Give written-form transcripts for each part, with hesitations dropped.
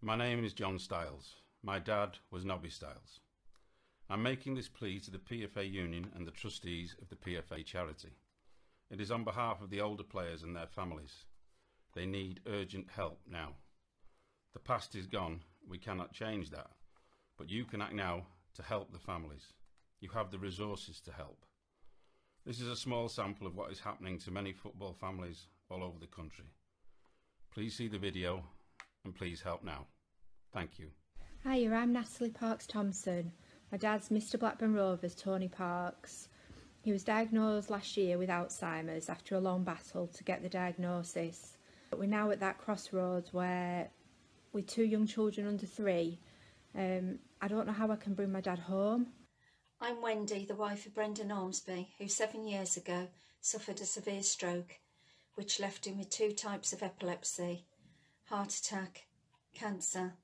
My name is John Stiles. My dad was Nobby Stiles. I'm making this plea to the PFA Union and the trustees of the PFA charity. It is on behalf of the older players and their families. They need urgent help now. The past is gone, we cannot change that, but you can act now to help the families. You have the resources to help. This is a small sample of what is happening to many football families all over the country. Please see the video and please help now. Thank you. Hiya, I'm Natalie Parks-Thompson. My dad's Mr Blackburn Rovers, Tony Parks. He was diagnosed last year with Alzheimer's after a long battle to get the diagnosis. But we're now at that crossroads where, with 2 young children under 3, I don't know how I can bring my dad home. I'm Wendy, the wife of Brendan Ormsby, who 7 years ago suffered a severe stroke, which left him with 2 types of epilepsy, heart attack, cancer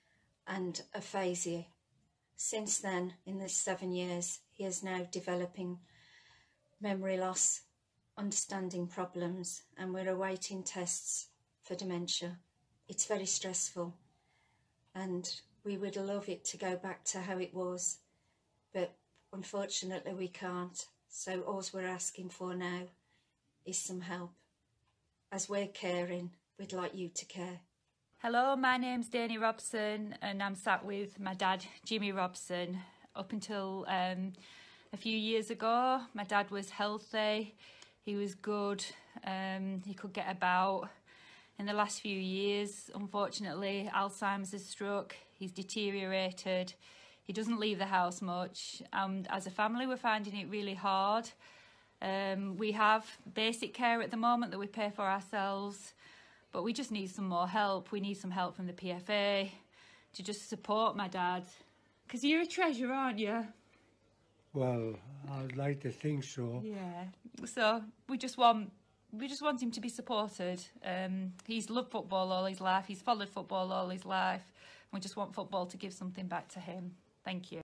and aphasia. Since then, in this 7 years, he is now developing memory loss, understanding problems, and we're awaiting tests for dementia. It's very stressful, and we would love it to go back to how it was, but unfortunately we can't. So all we're asking for now is some help. As we're caring, we'd like you to care. Hello, my name's Danny Robson and I'm sat with my dad, Jimmy Robson. Up until a few years ago, my dad was healthy, he was good, he could get about. In the last few years, unfortunately, Alzheimer's has struck, he's deteriorated, he doesn't leave the house much, and as a family we're finding it really hard. We have basic care at the moment that we pay for ourselves, but we just need some more help. We need some help from the PFA to just support my dad. Because you're a treasure, aren't you? Well, I'd like to think so. Yeah. So we just want him to be supported. He's loved football all his life. He's followed football all his life. We just want football to give something back to him. Thank you.